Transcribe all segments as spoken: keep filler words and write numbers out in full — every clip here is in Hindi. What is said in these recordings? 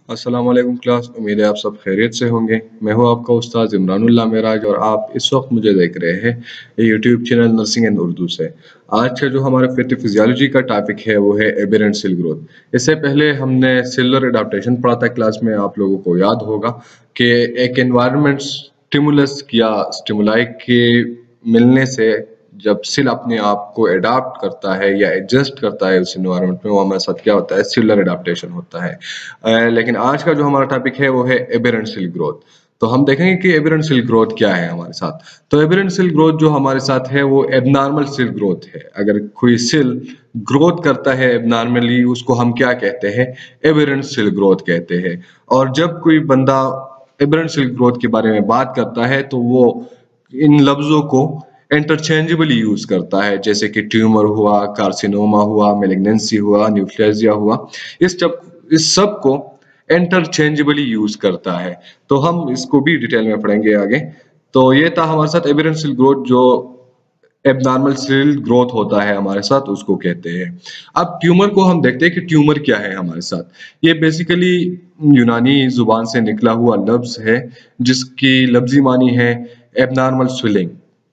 अस्सलाम वालेकुम क्लास। उम्मीद है आप सब खैरियत से होंगे। मैं हूं आपका उस्ताद इमरानुल्लाह मेराज और आप इस वक्त मुझे देख रहे हैं YouTube channel nursing and Urdu से। आज का जो हमारा फिजियोलॉजी का टॉपिक है वो है एबेरेंट सेल ग्रोथ। इससे पहले हमने सेलुलर एडाप्टेशन पढ़ा था क्लास में, आप लोगों को याद होगा कि एक एनवायरनमेंट स्टिमुलस या स्टिमुलाई के मिलने से जब सेल अपने आप को एडाप्ट करता है या एडजस्ट करता है उस एनवायरनमेंट में, वो हमारे साथ क्या होता है, सेलुलर एडाप्टेशन होता है। अ, लेकिन आज का जो हमारा टॉपिक है वो है एबेरेंट सेल ग्रोथ। तो हम देखेंगे कि एबेरेंट सेल ग्रोथ क्या है हमारे साथ। तो एबेरेंट सेल ग्रोथ जो हमारे साथ है वो एबनॉर्मल सेल ग्रोथ है। अगर कोई सेल ग्रोथ करता है एबनॉर्मली, उसको हम क्या कहते हैं, एबेरेंट सेल ग्रोथ कहते हैं। और जब कोई बंदा एबेरेंट सेल ग्रोथ के बारे में बात करता है तो वो इन लफ्जों को इंटरचेंजेबली यूज करता है, जैसे कि ट्यूमर हुआ, कार्सिनोमा हुआ, मेलिग्नेंसी हुआ, न्यूक्लियाजिया हुआ। इस सब इस सब को इंटरचेंजेबली यूज करता है। तो हम इसको भी डिटेल में पढ़ेंगे आगे। तो ये था हमारे साथ एबेरेंट सेल ग्रोथ। जो एबनॉर्मल सेल ग्रोथ होता है हमारे साथ उसको कहते हैं। अब ट्यूमर को हम देखते हैं कि ट्यूमर क्या है हमारे साथ। ये बेसिकली यूनानी जुबान से निकला हुआ लफ्ज है जिसकी लफ्जी मानी है एबनॉर्मल स्वेलिंग।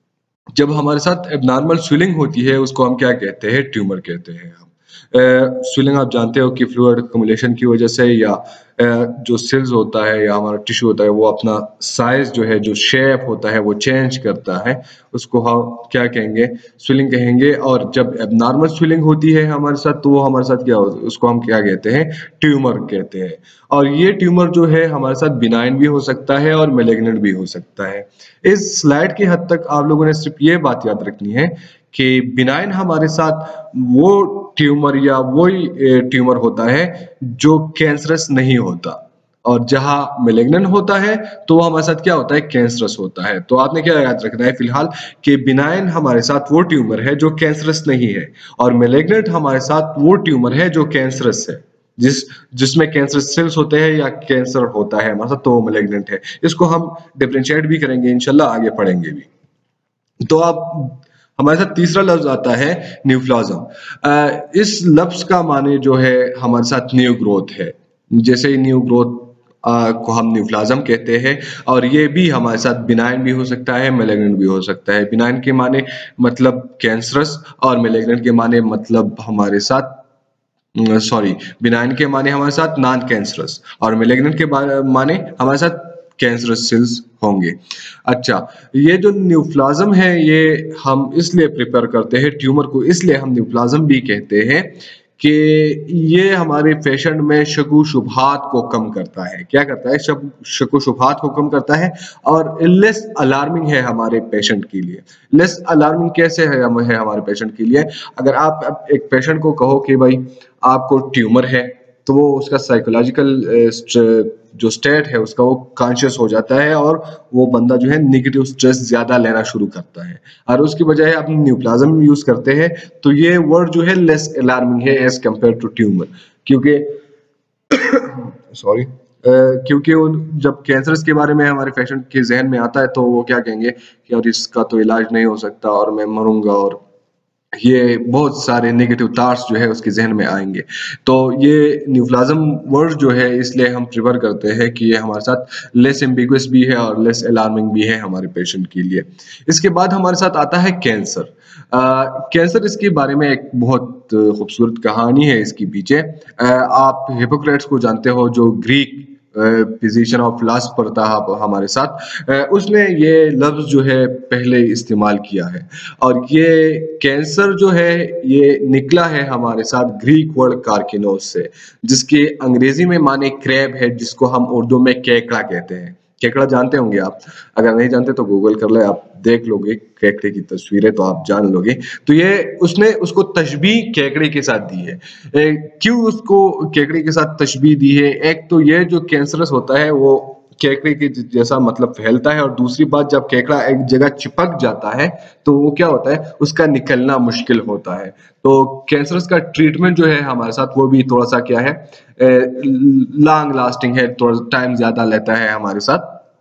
जब हमारे साथ एबनॉर्मल स्वेलिंग होती है उसको हम क्या कहते हैं, ट्यूमर कहते हैं। हम स्वेलिंग आप जानते हो कि फ्लूइड अक्यूमुलेशन की वजह से या अ, जो सेल्स होता है या हमारा टिश्यू होता है वो अपना साइज जो है, जो शेप होता है वो चेंज करता है। उसको हम क्या कहेंगे, स्वेलिंग कहेंगे। और जब एबनॉर्मल स्वेलिंग होती है हमारे साथ तो वो हमारे साथ क्या होता है, उसको हम क्या कहते हैं, ट्यूमर कहते हैं। और ये ट्यूमर जो है हमारे साथ बिनाइन भी हो सकता है और मेलिग्नेंट भी हो सकता है। इस स्लाइड की हद तक आप लोगों ने सिर्फ ये बात याद रखनी है कि बिनाइन हमारे साथ वो ट्यूमर या वही ट्यूमर होता है जो कैंसरस नहीं होता, और जहां मेलिग्नेंट होता है तो वो हमारे साथ क्या होता है, कैंसरस होता है। तो आपने क्या याद रखना है फिलहाल कि बिनाइन हमारे साथ वो ट्यूमर है जो कैंसरस नहीं है, और मेलिग्नेंट हमारे साथ वो ट्यूमर है जो कैंसरस है, जिस जिसमें कैंसर सेल्स होते हैं या कैंसर होता है हमारे साथ, तो वो मेलिग्नेंट है। इसको हम डिफरेंशिएट भी करेंगे इंशाल्लाह, आगे पढ़ेंगे भी। तो आप हमारे साथ तीसरा लफ्ज आता है न्यूप्लाज्म। इस लफ्ज का माने जो है हमारे साथ न्यू ग्रोथ है। जैसे न्यू ग्रोथ को हम न्यूप्लाज्म कहते हैं। और ये भी हमारे साथ बिनाइन भी हो सकता है, मेलिग्नेंट भी हो सकता है। बिनाइन के माने मतलब कैंसरस, और मेलिग्नेंट के माने मतलब हमारे साथ, सॉरी, बिनाइन के माने हमारे साथ नॉन कैंसरस, और मेलिग्नेंट के माने हमारे साथ कैंसरस सेल्स होंगे। अच्छा, ये जो न्यूप्लाज्म है ये हम इसलिए प्रिपेयर करते हैं, ट्यूमर को इसलिए हम न्यूप्लाज्म भी कहते हैं कि ये हमारे पेशेंट में शकु शुबहात को कम करता है। क्या करता है, शकु शुबहात को कम करता है और लेस अलार्मिंग है हमारे पेशेंट के लिए। लेस अलार्मिंग कैसे है, है हमारे पेशेंट के लिए? अगर आप एक पेशेंट को कहो कि भाई आपको ट्यूमर है, तो वो उसका साइकोलॉजिकल जो स्टेट है उसका, वो कॉन्शियस हो जाता है और वो बंदा जो है निगेटिव स्ट्रेस ज्यादा लेना शुरू करता है। और उसकी बजाय आप न्यूप्लाज्म यूज करते हैं तो ये वर्ड जो है लेस अलार्मिंग है एज कंपेयर टू ट्यूमर। क्योंकि सॉरी क्योंकि उन जब कैंसर के बारे में हमारे पेशेंट के जहन में आता है तो वो क्या कहेंगे कि यार इसका तो इलाज नहीं हो सकता और मैं मरूंगा, और ये बहुत सारे नेगेटिव थॉट्स जो है उसके जहन में आएंगे। तो ये न्यूप्लाज्म वर्ड जो है इसलिए हम प्रिफर करते हैं कि ये हमारे साथ लेस एम्बिगुअस भी है और लेस अलार्मिंग भी है हमारे पेशेंट के लिए। इसके बाद हमारे साथ आता है कैंसर। कैंसर, इसके बारे में एक बहुत खूबसूरत कहानी है इसके पीछे। आ, आप हिपोक्रेट्स को जानते हो, जो ग्रीक फिजिशियन और फिलोसोफर था हमारे साथ। उसने ये लफ्ज जो है पहले इस्तेमाल किया है। और ये कैंसर जो है ये निकला है हमारे साथ ग्रीक वर्ड कार्किनोस से, जिसके अंग्रेजी में माने क्रैब है, जिसको हम उर्दू में केकड़ा कहते हैं। केकड़ा जानते होंगे आप, अगर नहीं जानते तो गूगल कर ले, आप देख लोगे केकड़े की तस्वीरें तो आप जान लोगे। तो ये उसने उसको तशबीह केकड़े के साथ दी है। ए, क्यों उसको केकड़े के साथ तशबीह दी है? एक तो ये जो कैंसरस होता है वो केकड़े के जैसा मतलब फैलता है, और दूसरी बात जब केकड़ा एक जगह चिपक जाता है तो वो क्या होता है, उसका निकलना मुश्किल होता है। तो कैंसरस का ट्रीटमेंट जो है हमारे साथ वो भी थोड़ा सा क्या है, लॉन्ग लास्टिंग है, थोड़ा टाइम ज्यादा लेता है हमारे साथ।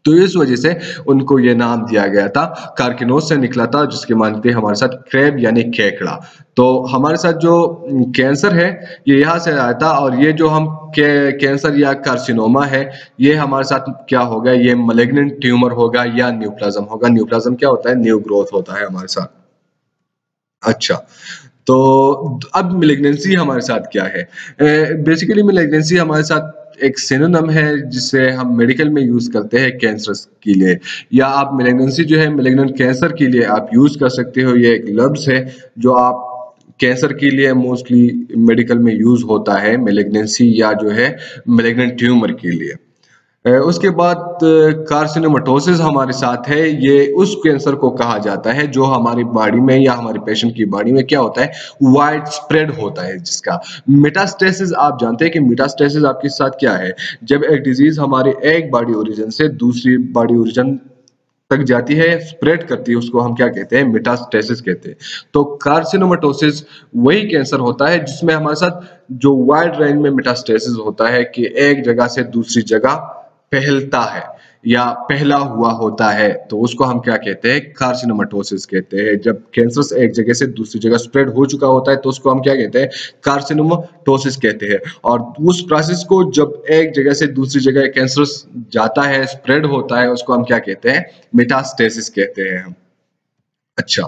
तो इस वजह से उनको ये नाम दिया गया था। कार्किनोस से निकला था, जिसके माने थे हमारे साथ क्रैब यानी केकड़ा। तो हमारे साथ जो कैंसर है ये यहाँ से आया था, और ये जो हम के, कैंसर या कार्सिनोमा है ये हमारे साथ क्या होगा, ये मलिग्नेंट ट्यूमर होगा या न्यूप्लाज्म होगा। न्यूप्लाज्म क्या होता है, न्यू ग्रोथ होता है हमारे साथ। अच्छा, तो अब मेलिग्नेंसी हमारे साथ क्या है? बेसिकली मेलिग्नेंसी हमारे साथ एक सिनोनिम है जिसे हम मेडिकल में यूज करते हैं कैंसर के लिए, या आप मेलिग्नेंसी जो है मेलिग्नेंट कैंसर के लिए आप यूज कर सकते हो। ये एक लफ्ज है जो आप कैंसर के लिए मोस्टली मेडिकल में यूज होता है, मेलिग्नेंसी या जो है मेलिग्नेंट ट्यूमर के लिए। अ, उसके बाद कार्सिनोमेटोसिस हमारे साथ है। ये उस कैंसर को कहा जाता है जो हमारी बॉडी में या हमारे पेशेंट की बॉडी में क्या होता है, वाइड स्प्रेड होता है जिसका। मेटास्टेसिस, आप जानते हैं कि मेटास्टेसिस आपके साथ क्या है, जब एक डिजीज हमारे एक बॉडी ओरिजिन से दूसरी बॉडी ओरिजिन तक जाती है, स्प्रेड करती है, उसको हम क्या कहते हैं, मेटास्टेसिस कहते हैं। तो कार्सिनोमेटोसिस वही कैंसर होता है जिसमें हमारे साथ जो वाइड रेंज में मेटास्टेसिस होता है कि एक जगह से दूसरी जगह फैलता है या पहला हुआ होता है, तो उसको हम क्या कहते हैं, कार्सिनोमेटोसिस कहते हैं। जब कैंसर से एक जगह से दूसरी जगह स्प्रेड हो चुका होता है तो उसको हम क्या कहते हैं, कार्सिनोमेटोसिस कहते हैं। और उस प्रोसेस को जब एक जगह से दूसरी जगह कैंसर जाता है, स्प्रेड होता है, उसको हम क्या कहते हैं, मेटास्टेसिस कहते हैं हम। अच्छा,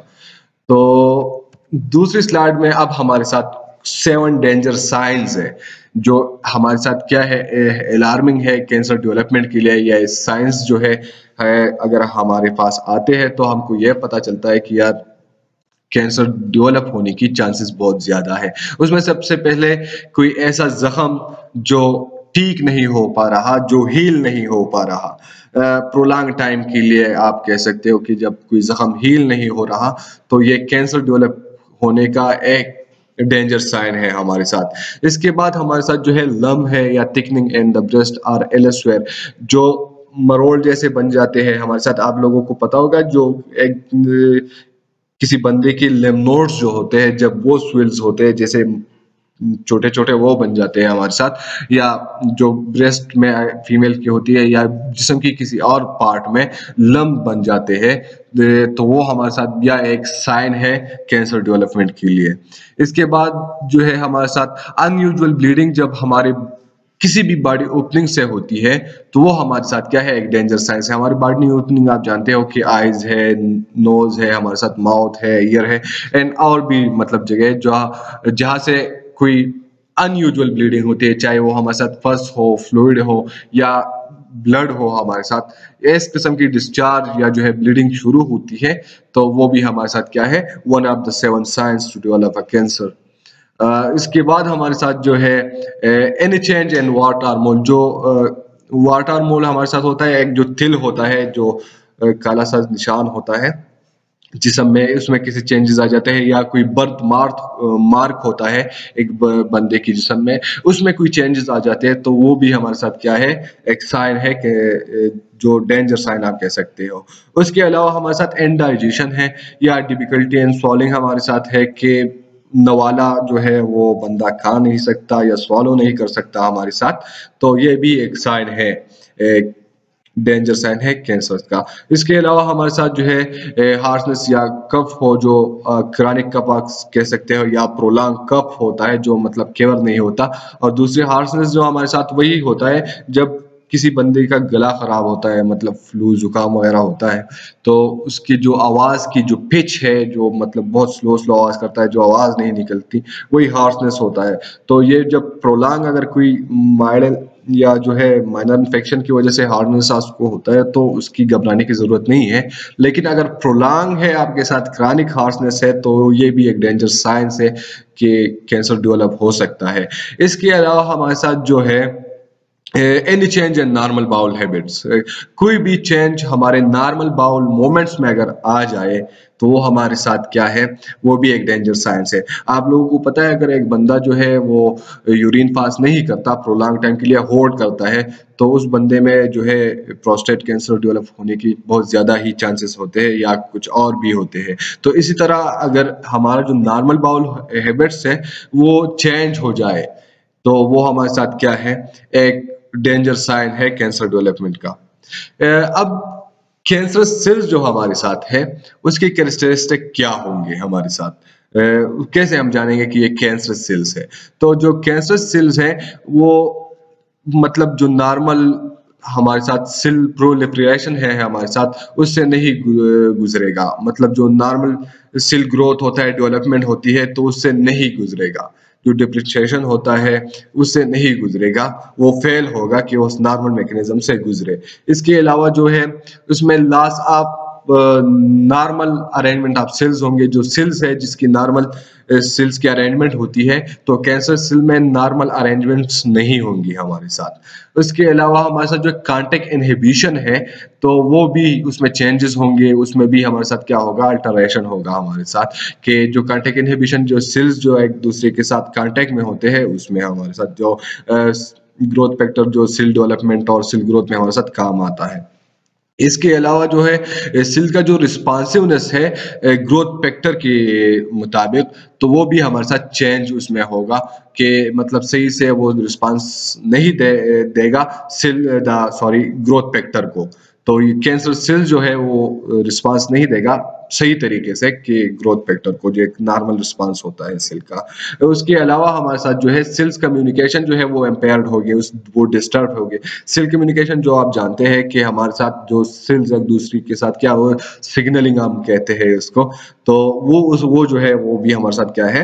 तो दूसरी स्लाइड में अब हमारे साथ सेवन डेंजर साइंस है जो हमारे साथ क्या है, अलार्मिंग है कैंसर डेवलपमेंट के लिए। या साइंस जो है, है अगर हमारे पास आते हैं तो हमको यह पता चलता है कि यार कैंसर डेवलप होने की चांसेस बहुत ज्यादा है। उसमें सबसे पहले कोई ऐसा जख्म जो ठीक नहीं हो पा रहा, जो हील नहीं हो पा रहा, प्रोलॉन्ग टाइम के लिए आप कह सकते हो कि जब कोई जख्म हील नहीं हो रहा तो ये कैंसर डेवलप होने का एक डेंजर साइन है हमारे साथ। इसके बाद हमारे साथ जो है लम है या थिकनिंग इन द ब्रेस्ट और एल्सवेयर, जो मरोड़ जैसे बन जाते हैं हमारे साथ। आप लोगों को पता होगा जो एक किसी बंदे के लिम्फ नोड्स जो होते हैं, जब वो स्विल्स होते हैं जैसे छोटे छोटे, वो बन जाते हैं हमारे साथ। या जो ब्रेस्ट में फीमेल की होती है या जिस्म की किसी और पार्ट में लम्प बन जाते हैं, तो वो हमारे साथ या एक साइन है कैंसर डेवलपमेंट के लिए। इसके बाद जो है हमारे साथ अनयूजुअल ब्लीडिंग, जब हमारे किसी भी बॉडी ओपनिंग से होती है तो वो हमारे साथ क्या है, एक डेंजर साइंस है। हमारी बॉडी ओपनिंग आप जानते हो कि आईज है, नोज है, हमारे साथ माउथ है, ईयर है, एंड और भी मतलब जगह जहाँ जहाँ से कोई अनयूजुअल ब्लीडिंग होती है, चाहे वो हमारे साथ फस हो, फ्लूइड हो या ब्लड हो हमारे साथ, इस किस्म की डिस्चार्ज या जो है ब्लीडिंग शुरू होती है, तो वो भी हमारे साथ क्या है, one of the seven signs to develop a cancer. Uh, इसके बाद हमारे साथ जो है any change in water hormone, जो वाटर हार्मोन हमारे साथ होता है, एक जो तिल होता है, जो uh, काला सा निशान होता है जिसम में, उसमें किसी चेंजेस आ जाते हैं, या कोई बर्थ मार्क मार्क होता है एक बंदे की जिसम में, उसमें कोई चेंजेस आ जाते हैं, तो वो भी हमारे साथ क्या है, एक साइन है कि जो डेंजर साइन आप कह सकते हो। उसके अलावा हमारे साथ इंडाइजेशन है या डिफिकल्टी इन स्वॉलिंग हमारे साथ है कि नवाला जो है वो बंदा खा नहीं सकता या स्वॉलो नहीं कर सकता हमारे साथ, तो ये भी एक साइन है, एक डेंजर साइन है कैंसर का। इसके अलावा हमारे साथ जो है हार्सनेस या कफ हो, जो क्रॉनिक कफ आप कह सकते हो, या प्रोलॉन्ग कफ होता है जो मतलब केवर नहीं होता। और दूसरे हार्सनेस जो हमारे साथ वही होता है जब किसी बंदे का गला खराब होता है, मतलब फ्लू जुकाम वगैरह होता है, तो उसकी जो आवाज की जो पिच है, जो मतलब बहुत स्लो स्लो आवाज करता है, जो आवाज नहीं निकलती, वही हार्सनेस होता है। तो ये जब प्रोलॉन्ग अगर कोई माइल्ड या जो है माइनर इन्फेक्शन की वजह से हार्डनेस आपको होता है तो उसकी घबराने की जरूरत नहीं है। लेकिन अगर प्रोलॉन्ग है आपके साथ क्रॉनिक हार्डनेस है तो ये भी एक डेंजर साइंस है कि कैंसर डेवलप हो सकता है। इसके अलावा हमारे साथ जो है any change in normal bowel habits, कोई भी चेंज हमारे नॉर्मल बाउल मोमेंट्स में अगर आ जाए तो वो हमारे साथ क्या है, वो भी एक डेंजर साइंस है। आप लोगों को पता है अगर एक बंदा जो है वो यूरिन पास नहीं करता, प्रोलॉन्ग टाइम के लिए होल्ड करता है, तो उस बंदे में जो है प्रोस्टेट कैंसर डेवलप होने की बहुत ज्यादा ही चांसेस होते हैं या कुछ और भी होते हैं। तो इसी तरह अगर हमारा जो नॉर्मल बाउल हैबिट्स है वो चेंज हो जाए तो वो हमारे साथ क्या है, एक डेंजर साइन है कैंसर डेवलपमेंट का। है। अब कैंसरस सेल्स जो हमारे साथ है उसकी कैरेक्टरिस्टिक क्या होंगे हमारे साथ, अ, कैसे हम जानेंगे कि ये कैंसरस सेल्स है? तो जो कैंसरस सेल्स हैं वो मतलब जो नॉर्मल हमारे साथ सेल प्रोलिफरेशन है हमारे साथ उससे नहीं गु- गुजरेगा, मतलब जो नॉर्मल सेल ग्रोथ होता है, डेवलपमेंट होती है, तो उससे नहीं गुजरेगा। जो डिप्रिशिएशन होता है उससे नहीं गुजरेगा, वो फेल होगा कि उस नॉर्मल मैकेनिज्म से गुजरे। इसके अलावा जो है उसमें loss of normal arrangement of cells होंगे। जो सेल्स है जिसकी नॉर्मल सेल्स की अरेंजमेंट होती है, तो कैंसर सेल में नॉर्मल अरेंजमेंट्स नहीं होंगी हमारे साथ। उसके अलावा हमारे साथ जो कांटेक्ट इनहिबिशन है तो वो भी उसमें चेंजेस होंगे, उसमें भी हमारे साथ क्या होगा, अल्टरेशन होगा हमारे साथ, कि जो कांटेक्ट इनहिबिशन जो सेल्स जो एक दूसरे के साथ कांटेक्ट में होते हैं उसमें हमारे साथ जो ग्रोथ फैक्टर जो सेल डेवलपमेंट और सेल ग्रोथ में हमारे साथ काम आता है। इसके अलावा जो है सेल का जो रिस्पॉन्सिवनेस है ग्रोथ फैक्टर के मुताबिक, तो वो भी हमारे साथ चेंज उसमें होगा कि मतलब सही से वो रिस्पांस नहीं दे देगा cell the sorry growth factor को। तो ये कैंसर सेल जो है वो रिस्पांस नहीं देगा सही तरीके से कि ग्रोथ फैक्टर को, जो एक नॉर्मल रिस्पांस होता है सेल का। उसके अलावा हमारे साथ जो है सेल्स कम्युनिकेशन जो है वो इम्पेयर्ड हो गए, उस वो डिस्टर्ब हो गए। सेल कम्युनिकेशन जो आप जानते हैं कि हमारे साथ जो सेल्स एक दूसरे के साथ क्या वो सिग्नलिंग हम कहते हैं इसको, तो वो उस वो जो है वो भी हमारे साथ क्या है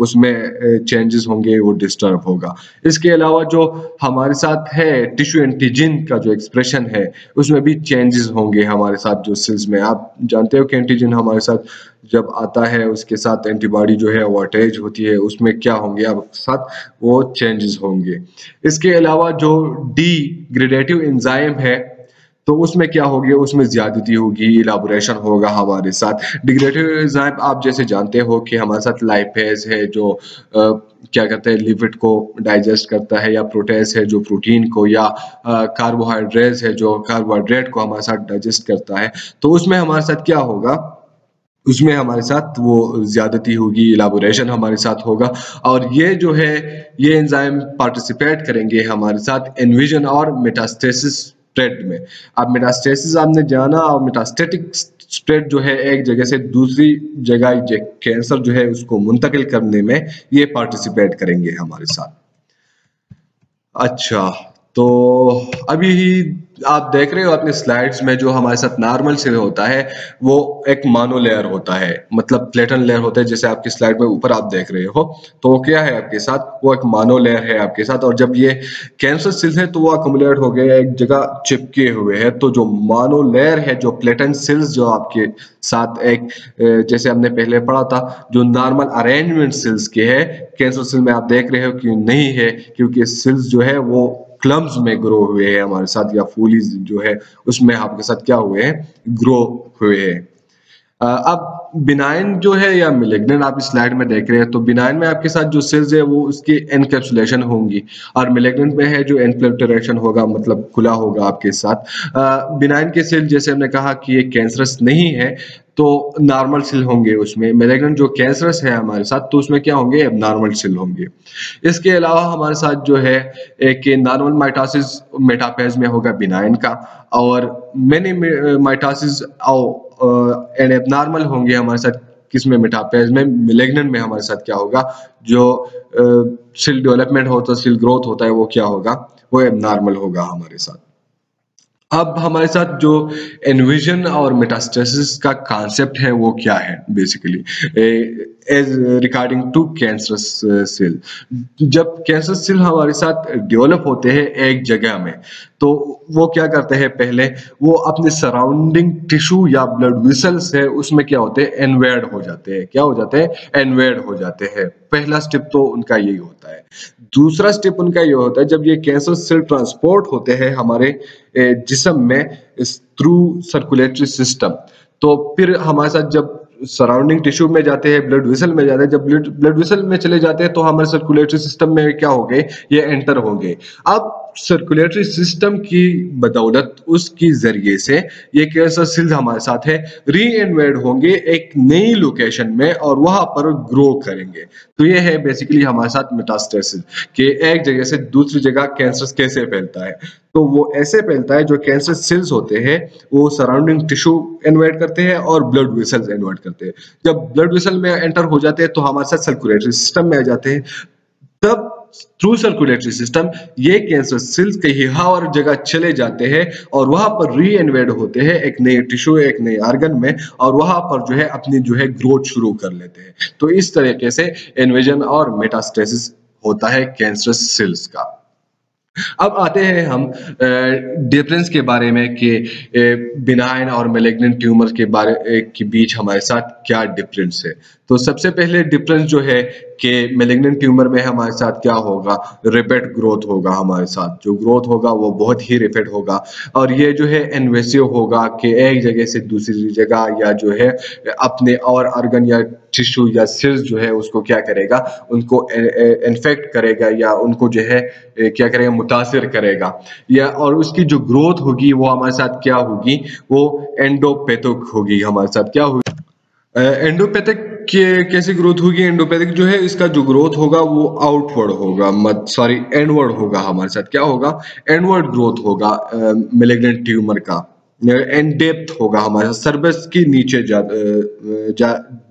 उसमें चेंजेस होंगे, वो डिस्टर्ब होगा। इसके अलावा जो हमारे साथ है टिश्यू एंटीजन का जो एक्सप्रेशन है उसमें भी चेंजेस होंगे हमारे साथ जो सेल्स में। आप जानते हो कि एंटीजन हमारे साथ जब आता है उसके साथ एंटीबॉडी जो है वो अटैच होती है, उसमें क्या होंगे आपके साथ वो चेंजेस होंगे। इसके अलावा जो डिग्रेडेटिव एंजाइम है तो उसमें क्या होगी, उसमें ज्यादती होगी, इलाबोरेशन होगा हमारे साथ। डिग्रेडेटिव एंजाइम आप जैसे जानते हो कि हमारे साथ लाइपेज है जो आ, क्या कहते हैं लिपिड को डाइजेस्ट करता है, या प्रोटेस है जो प्रोटीन को, या कार्बोहाइड्रेट्स है जो कार्बोहाइड्रेट को हमारे साथ डाइजेस्ट करता है। तो उसमें हमारे साथ क्या होगा, उसमें हमारे साथ वो ज्यादती होगी, इलाबोरेशन हमारे साथ होगा। और ये जो है ये एंजाइम पार्टिसिपेट करेंगे हमारे साथ इन्विजन और मेटास्टेसिस स्प्रेड में। अब मेटास्टेसिस आपने जाना, और मेटास्टेटिक स्प्रेड जो है एक जगह से दूसरी जगह कैंसर जो है उसको मुंतकिल करने में ये पार्टिसिपेट करेंगे हमारे साथ। अच्छा, तो अभी आप देख रहे हो अपने स्लाइड्स में जो हमारे साथ नॉर्मल सेल होता है वो एक मानो लेयर होता है, मतलब प्लेटन लेयर होता है, जैसे आपकी स्लाइड में ऊपर आप देख रहे हो। तो वो क्या है आपके साथ, वो एक मानो लेयर है आपके साथ। और जब ये कैंसर सेल्स है तो वो अकोमुलेट हो गए एक जगह चिपके हुए हैं। तो जो मानो लेयर है, जो प्लेटन सेल्स जो आपके साथ एक जैसे हमने पहले पढ़ा था जो नॉर्मल अरेंजमेंट सेल्स के है, कैंसर सेल में आप देख रहे हो कि नहीं है, क्योंकि सेल्स जो है वो क्लम्स में ग्रो हुए हैं हमारे साथ, या फूलीज जो है उसमें आपके साथ क्या हुए हैं, ग्रो हुए हैं। अब बिनाइन जो है या मिलिग्नेंट आप इस स्लाइड में देख रहे हैं, तो बिनाइन में आपके साथ जो सेल्स है वो उसकी एनकैप्सुलेशन होंगी, और मिलिग्नेंट में है जो इन्फिल्ट्रेशन होगा, मतलब खुला होगा आपके साथ। बिनाइन के सेल जैसे हमने कहा कि ये कैंसरस नहीं है तो नॉर्मल सेल होंगे उसमें। मिलिग्नेंट जो कैंसरस है हमारे साथ तो उसमें क्या होंगे, नॉर्मल सेल होंगे। इसके अलावा हमारे साथ जो है एक नॉर्मल माइटोसिस मेटाफेज में होगा बिनाइन का, और मैनी माइटोसिस एंड एबनॉर्मल होंगे हमारे साथ किसमें, मेटाफेज में। मिलिग्नेंट में हमारे साथ क्या होगा, जो सेल डेवलपमेंट होता है, सेल ग्रोथ होता है, वो क्या होगा, वो एबनॉर्मल होगा हमारे साथ। अब हमारे साथ जो एनविजन और मेटास्टेसिस का कॉन्सेप्ट है वो क्या है basically, as regarding to cancer cell. जब कैंसर सेल हमारे साथ डेवलप होते हैं एक जगह में, तो वो क्या करते हैं, पहले वो अपने सराउंडिंग टिश्यू या ब्लड वेसल्स है उसमें क्या होते हैं, एनवेड हो जाते हैं। क्या हो जाते हैं, एनवेड हो जाते हैं। पहला स्टेप तो उनका यही होता है। दूसरा स्टेप उनका ये होता है, जब ये कैंसर सेल ट्रांसपोर्ट होते हैं हमारे जिस्म में थ्रू सर्कुलेटरी सिस्टम, तो फिर हमारे साथ जब सराउंडिंग टिश्यू में जाते हैं, ब्लड वेसल में जाते हैं, जब ब्लड ब्लड वेसल में चले जाते हैं तो हमारे सर्कुलेटरी सिस्टम में क्या हो गए, ये एंटर होंगे। अब सर्कुलेटरी सिस्टम की बदौलत उसकी जरिए से ये कैंसर सेल्स हमारे साथ है री इन्वेड होंगे एक नई लोकेशन में और वहां पर ग्रो करेंगे। तो ये है बेसिकली हमारे साथ मेटास्टेसिस कि एक जगह से दूसरी जगह कैंसर कैसे फैलता है। तो वो ऐसे फैलता है जो कैंसर सेल्स होते हैं वो सराउंडिंग टिश्यू इन्वेड करते हैं और ब्लड वेसल्स इन्वेड करते हैं। जब ब्लड वेसल में एंटर हो जाते हैं तो हमारे साथ सर्कुलेटरी सिस्टम में आ जाते हैं। तब थ्रू सर्कुलेटरी सिस्टम ये कैंसर सेल्स कहीं और जगह चले जाते हैं और वहां पर री इन्वेड होते हैं एक नए टिश्यू एक नए ऑर्गन में और वहां पर जो है अपनी जो है ग्रोथ शुरू कर लेते हैं। तो इस तरीके से इन्वेजन और मेटास्टेसिस होता है कैंसर सेल्स का। अब आते हैं हम डिफरेंस के बारे में कि बिनाइन और मैलिग्नेंट ट्यूमर के बारे के बीच हमारे साथ क्या डिफरेंस है। तो सबसे पहले डिफरेंस जो है कि मैलिग्नेंट ट्यूमर में हमारे साथ क्या होगा, रैपिड ग्रोथ होगा। हमारे साथ जो ग्रोथ होगा वो बहुत ही रैपिड होगा और ये जो है इन्वेसिव होगा कि एक जगह से दूसरी जगह या जो है अपने और ऑर्गन या टिश्यू या सेल्स जो है उसको क्या करेगा, उनको इन्फेक्ट करेगा या उनको जो है क्या करेगा, मुतासिर करेगा। या और उसकी जो ग्रोथ होगी वो हमारे साथ क्या होगी, वो एंडोपैथिक होगी। हमारे साथ क्या होगी, एंडोपैथिक कैसी ग्रोथ होगी। एंडोपैथिक जो है इसका जो ग्रोथ होगा वो आउटवर्ड होगा, मत सॉरी एंडवर्ड होगा। हमारे साथ क्या होगा, एंडवर्ड ग्रोथ होगा मैलिग्नेंट ट्यूमर का। एंड डेप्थ होगा हमारे साथ सर्विस की नीचे जा, जा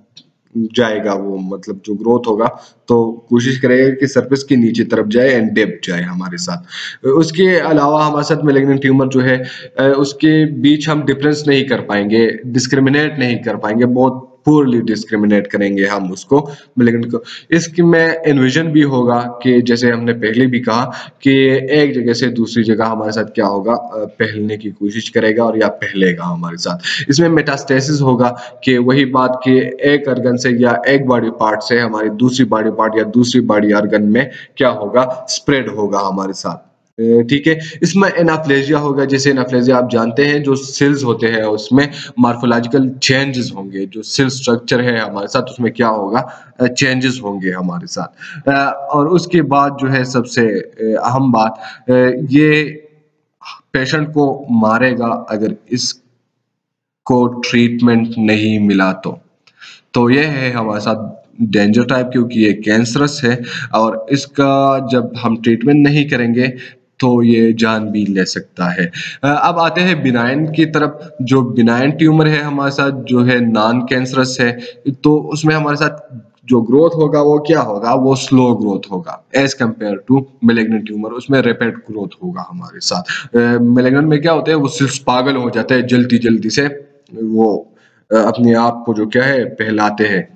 जाएगा वो, मतलब जो ग्रोथ होगा तो कोशिश करेगा कि सरफेस के नीचे तरफ जाए एंड डेप्थ जाए हमारे साथ। उसके अलावा हमारे साथ मैलिग्नेंट ट्यूमर जो है उसके बीच हम डिफरेंस नहीं कर पाएंगे, डिस्क्रिमिनेट नहीं कर पाएंगे, बहुत पुअरली डिस्क्रिमिनेट करेंगे हम उसको मैलिग्नेंट को। इसकी में इन्विजन भी होगा कि जैसे हमने पहले भी कहा कि एक जगह से दूसरी जगह हमारे साथ क्या होगा, फैलने की कोशिश करेगा और या फैलेगा हमारे साथ। इसमें मेटास्टेसिस होगा कि वही बात कि एक ऑर्गन से या एक बॉडी पार्ट से हमारी दूसरी बॉडी पार्ट या दूसरी बॉडी ऑर्गन में क्या होगा, स्प्रेड होगा हमारे साथ। ठीक है। इसमें एनाप्लेजिया होगा। जैसे एनाप्लेजिया आप जानते हैं जो सेल्स होते हैं उसमें मॉर्फोलॉजिकल चेंजेस होंगे, जो सेल स्ट्रक्चर है हमारे साथ उसमें क्या होगा, चेंजेस होंगे हमारे साथ। और उसके बाद जो है सबसे अहम बात, ये पेशेंट को मारेगा अगर इसको ट्रीटमेंट नहीं मिला तो। तो ये है हमारे साथ डेंजर टाइप, क्योंकि ये कैंसरस है और इसका जब हम ट्रीटमेंट नहीं करेंगे तो ये जान भी ले सकता है। अब आते हैं बिनाइन की तरफ। जो बिनाइन ट्यूमर है हमारे साथ जो है नॉन कैंसरस है, तो उसमें हमारे साथ जो ग्रोथ होगा वो क्या होगा, वो स्लो ग्रोथ होगा as compared to malignant tumour. उसमें रैपिड ग्रोथ होगा हमारे साथ। मैलिग्नेंट में क्या होता है, वो सिर्फ पागल हो जाते हैं जल्दी जल्दी से, वो अपने आप को जो क्या है पहलाते हैं,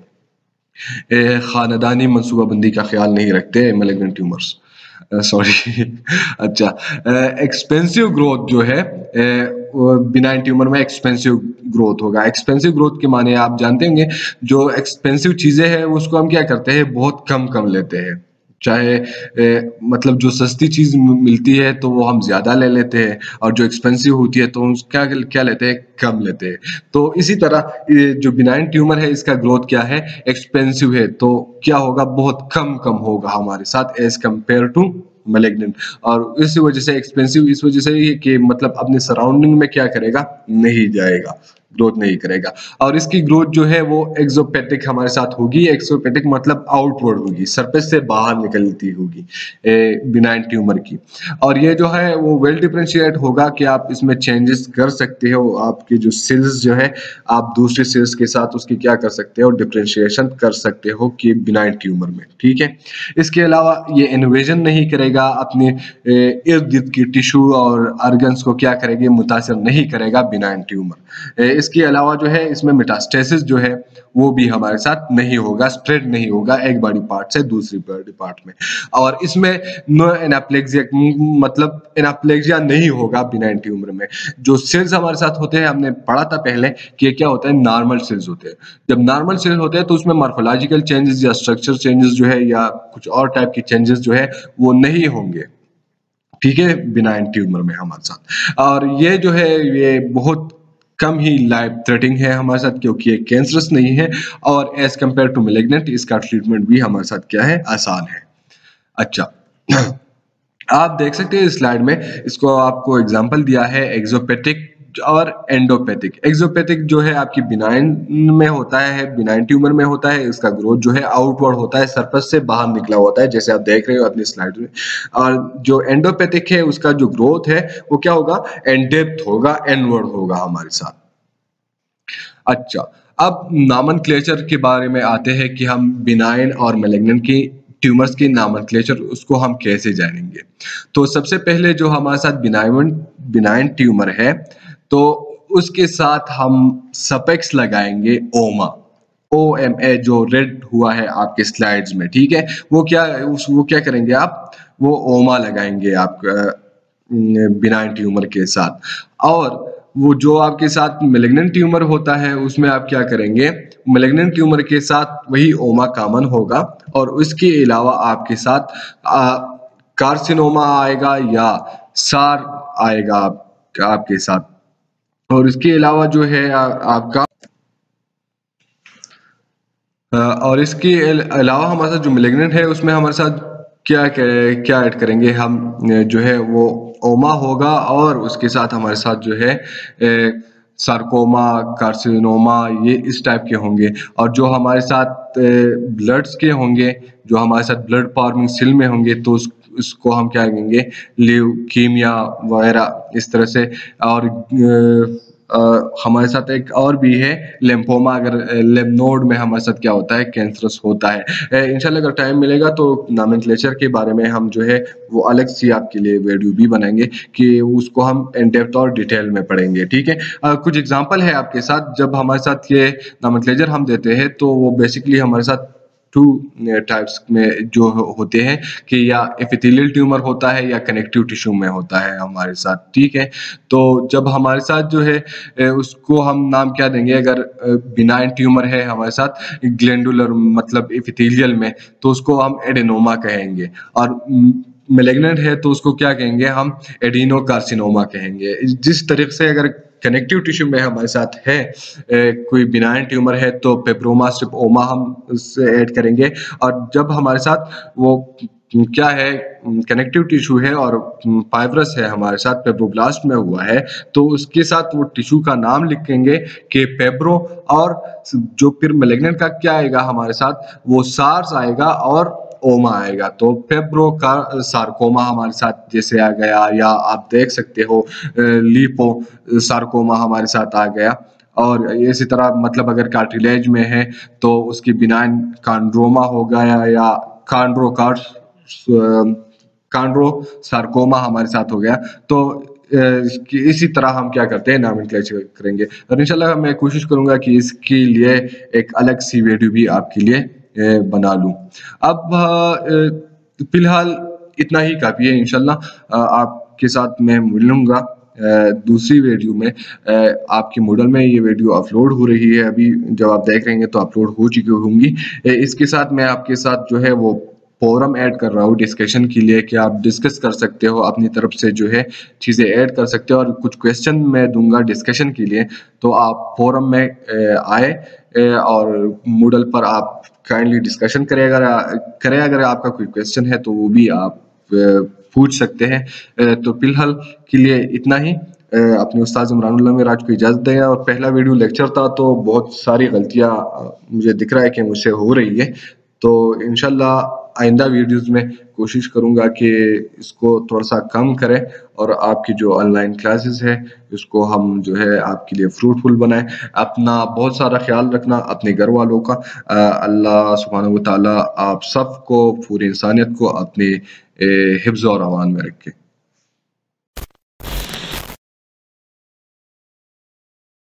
खानदानी मनसूबाबंदी का ख्याल नहीं रखते मैलिग्नेंट ट्यूमर्स, सॉरी। अच्छा, एक्सपेंसिव ग्रोथ जो है बिनाइन ट्यूमर में एक्सपेंसिव ग्रोथ होगा। एक्सपेंसिव ग्रोथ के माने आप जानते होंगे, जो एक्सपेंसिव चीजें हैं उसको हम क्या करते हैं, बहुत कम कम लेते हैं। चाहे ए, मतलब जो सस्ती चीज मिलती है तो वो हम ज्यादा ले लेते हैं और जो एक्सपेंसिव होती है तो हम क्या क्या लेते हैं, कम लेते हैं। तो इसी तरह जो बिनाइन ट्यूमर है इसका ग्रोथ क्या है, एक्सपेंसिव है, तो क्या होगा, बहुत कम कम होगा हमारे साथ एज कंपेयर टू मैलिग्नेंट। और इस वजह से एक्सपेंसिव इस वजह से कि मतलब अपने सराउंडिंग में क्या करेगा, नहीं जाएगा, ग्रोथ नहीं करेगा। और इसकी ग्रोथ जो है वो एक्सोपैथिक हमारे साथ होगी। एक्सोपैथिक मतलब आउटवर्ड होगी, सरफेस से बाहर निकलती होगी बिनाइन ट्यूमर की। और ये जो है वो वेल डिफरेंशिएट होगा कि आप इसमें चेंजेस कर सकते हो, आपके जो सेल्स जो है आप दूसरे सेल्स के साथ उसकी क्या कर सकते हो, डिफरेंशिएशन कर सकते हो कि बिनाइन ट्यूमर में। ठीक है। इसके अलावा ये इन्वेजन नहीं करेगा, अपने इर्द गिर्द की टिश्यू और ऑर्गन्स को क्या करेगी, मुतासर नहीं करेगा बिनाइन ट्यूमर। इसके अलावा जो है इसमें मेटास्टेसिस जो है वो भी हमारे साथ नहीं होगा, स्प्रेड नहीं होगा एक बॉडी पार्ट से दूसरी बॉडी पार्ट में। और इसमें नो एनाप्लेक्सिया, मतलब एनाप्लेक्सिया नहीं होगा बिनाइन ट्यूमर में। जो सेल्स हमारे साथ होते हैं, हमने पढ़ा था पहले कि क्या होता है, नॉर्मल सेल्स होते हैं। जब नॉर्मल सेल्स होते हैं तो उसमें मॉर्फोलॉजिकल चेंजेस या स्ट्रक्चर चेंजेस जो है या कुछ और टाइप की चेंजेस जो है वो नहीं होंगे। ठीक है, बिनाइन ट्यूमर में हमारे साथ। और ये जो है ये बहुत कम ही लाइफ थ्रेटनिंग है हमारे साथ, क्योंकि ये कैंसरस नहीं है और एज कंपेयर टू मैलिग्नेंट इसका ट्रीटमेंट भी हमारे साथ क्या है, आसान है। अच्छा, आप देख सकते हैं इस स्लाइड में, इसको आपको एग्जांपल दिया है एक्सोपैथिक और एंडोपैथिक। एक्सोपैथिक जो है आपकी बिनाइन में होता है, बिनाइन ट्यूमर में होता है, इसका ग्रोथ जो है आउटवर्ड होता है, सरफेस से बाहर निकला होता है, जैसे आप देख रहे हो अपनी स्लाइड में। और जो एंडोपैथिक है उसका जो ग्रोथ है वो क्या होगा, एंडेप्थ होगा, एनवर्ड होगा हमारे साथ। अच्छा, अब नॉमेनक्लेचर के बारे में आते हैं कि हम बिनाइन और मैलिग्नेंट की ट्यूमर्स की नॉमेनक्लेचर उसको हम कैसे जानेंगे। तो सबसे पहले जो हमारे साथ बिनाइन बिनाइन ट्यूमर है तो उसके साथ हम सफिक्स लगाएंगे ओमा, ओ एम ए, जो रेड हुआ है आपके स्लाइड्स में, ठीक है। वो क्या उस वो क्या करेंगे आप, वो ओमा लगाएंगे आप बिनाइन ट्यूमर के साथ। और वो जो आपके साथ मैलिग्नेंट ट्यूमर होता है उसमें आप क्या करेंगे, मैलिग्नेंट ट्यूमर के साथ वही ओमा कॉमन होगा, और उसके अलावा आपके साथ आ, कार्सिनोमा आएगा या सार आएगा आप, आपके साथ। और इसके अलावा जो है आ, आपका अ, और इसके अल- अलावा हमारे साथ जो मैलिग्नेंट है उसमें हमारे साथ क्या क्या क्या ऐड करेंगे हम, अ, जो है वो ओमा होगा, और उसके साथ हमारे साथ जो है सार्कोमा, कार्सिनोमा, ये इस टाइप के होंगे। और जो हमारे साथ ब्लड्स के होंगे, जो हमारे साथ ब्लड फॉर्मिंग सेल में होंगे, तो उस उसको हम क्या कहेंगे, ल्यूकीमिया वगैरह इस तरह से। और अ, अ, हमारे साथ एक और भी है लिम्फोमा, अगर लिम्फ नोड में हमारे साथ क्या होता है, कैंसरस होता है। अ, इंशाल्लाह अगर टाइम मिलेगा तो नॉमेनक्लेचर के बारे में हम जो है वो अलग सी आपके लिए वीडियो भी बनाएंगे कि उसको हम इन डेप्थ और डिटेल में पढ़ेंगे, ठीक है। अ, कुछ एग्जांपल है आपके साथ, जब हमारे साथ ये नॉमेनक्लेचर हम देते हैं तो वो बेसिकली हमारे साथ टू टाइप्स में जो होते हैं कि या एपिथेलियल ट्यूमर होता है या कनेक्टिव टिश्यू में होता है हमारे साथ, ठीक है। तो जब हमारे साथ जो है अ, उसको हम नाम क्या देंगे, अगर बिनाइन ट्यूमर है हमारे साथ ग्लैंडुलर मतलब एपिथेलियल में, तो उसको हम एडेनोमा कहेंगे। और मैलिग्नेंट है तो उसको क्या कहेंगे, हम एडिनोकार्सिनोमा कहेंगे। जिस तरीके से अगर कनेक्टिव टिश्यू में हमारे साथ है ए, कोई बिनाइन ट्यूमर है तो पेब्रोमा स्ट्रिपोमा हम उससे ऐड करेंगे। और जब हमारे साथ वो क्या है, कनेक्टिव टिश्यू है और फाइब्रस है हमारे साथ, पेब्रोब्लास्ट में हुआ है, तो उसके साथ वो टिश्यू का नाम लिखेंगे कि पेब्रो। और जो फिर मैलिग्नेंट का क्या आएगा हमारे साथ, वो सार्स आएगा और ओमा आएगा। तो फेब्रो का सार्कोमा हमारे साथ जैसे आ गया, या आप देख सकते हो लीपो सार्कोमा हमारे साथ आ गया। और इसी तरह मतलब अगर कार्टिलेज में है तो उसकी बिनाइन कांड्रोमा हो गया, या कांड्रोकार्स कांड्रो सार्कोमा हमारे साथ हो गया। तो इसी तरह हम क्या करते हैं, नॉमेनक्लेचर करेंगे। और इंशाल्लाह मैं कोशिश करूंगा कि इसके लिए एक अलग सी वीडियो भी आपके लिए बना लूं। अब फिलहाल इतना ही काफी है। इंशाल्लाह आपके साथ मैं मिलूंगा दूसरी वीडियो में। आपके मॉडल में ये वीडियो अपलोड हो रही है, अभी जब आप देख रहे हैं तो अपलोड हो चुकी होंगी। इसके साथ मैं आपके साथ जो है वो फोरम ऐड कर रहा हूँ डिस्कशन के लिए, कि आप डिस्कस कर सकते हो अपनी तरफ से, जो है चीज़ें ऐड कर सकते हो, और कुछ क्वेश्चन मैं दूंगा डिस्कशन के लिए। तो आप फोरम में आए और मूडल पर आप काइंडली डिस्कशन करें। अगर करें अगर आपका कोई क्वेश्चन है तो वो भी आप पूछ सकते हैं। तो फिलहाल के लिए इतना ही। अपने उस्ताद इमरानुल्लाह मिराज को इजाज़त दें। और पहला वीडियो लेक्चर था तो बहुत सारी गलतियां मुझे दिख रहा है कि मुझसे हो रही है। तो इंशाल्लाह आइंदा वीडियोस में कोशिश करूंगा कि इसको थोड़ा सा कम करें, और आपकी जो ऑनलाइन क्लासेस है उसको हम जो है आपके लिए फ्रूटफुल बनाएं। अपना बहुत सारा ख्याल रखना, अपने घर वालों का। अल्लाह सुब्हानहू व तआला आप सबको, पूरी इंसानियत को अपने हिफ्ज़ और अमान में रखे।